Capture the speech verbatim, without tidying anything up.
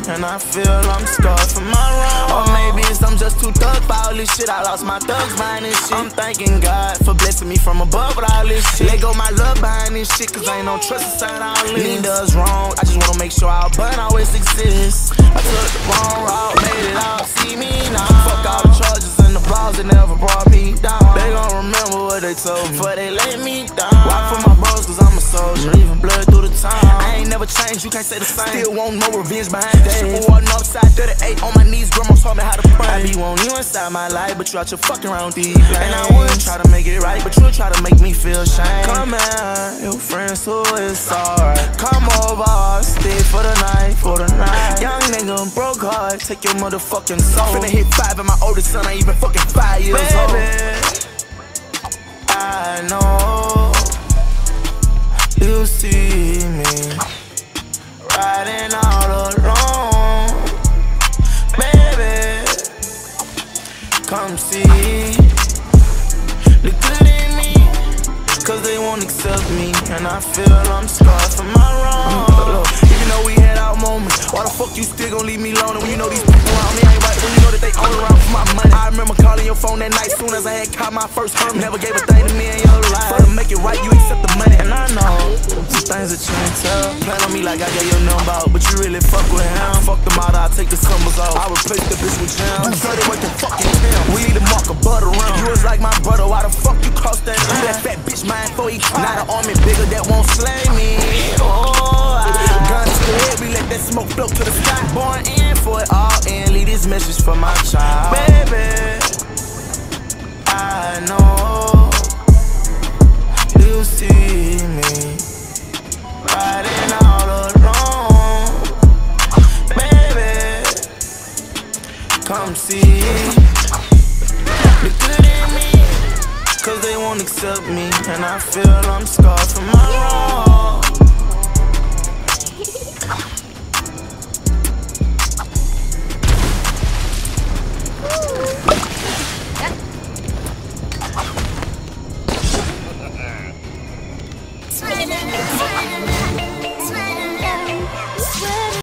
and I feel I'm scarred for my wrong. Or maybe it's I'm just too thug for all this shit. I lost my thugs behind this shit. I'm thanking God for blessing me from above with all this shit. Let go my love behind this shit, cause ain't no trust inside all this. Neither is wrong, I just wanna make sure our bun always exists. I took the wrong route, made it out, see me now. Fuck all the charges and the balls that never brought me down. They gon' remember what they told me before they let me down. Why for my bros, cause I'm a soldier, leaving blood through the time. I ain't never changed, you can't say the same. Still want no revenge behind days. Super Northside thirty-eight on my knees, grandma taught me how to pray. I be wanting you inside my life, but you out your fucking around these flames. And I would try to make it right, but you try to make me feel shame. Come here, your friends who is alright. Come over, stay for the night, for the night. Young nigga, broke heart, take your motherfucking soul. Finna hit five and my oldest son ain't even fucking five years Baby, old. I know you see me riding all alone. Baby, come see the good in me, cause they won't accept me, and I feel I'm scarred for my wrong. Even though we had our moments, why the fuck you still gon' leave me alone? And when you know these people around me ain't right, when you know that they all around for my money. I remember calling your phone that night soon as I had caught my first hurt. Never gave a thing to me in your life. For to make it right, you accept the money. And I know some things that you ain't tell. Plan on me like I gave your number out, but you really fuck with him. Fuck the model, I'll take the symbols off. I replace the bitch with gems. You started working fucking him. We leave the mark of butter around. You was like my brother, why the fuck you crossed that line? That fat bitch mine for he tried. Not an army bigger that won't slay me. Oh, I gun to the head, we let that smoke float to the sky. Born in for it all and leave this message for my child. Baby, I know you see me riding all alone. Baby, come see the good in me, cause they won't accept me, and I feel I'm scarred for my wrong.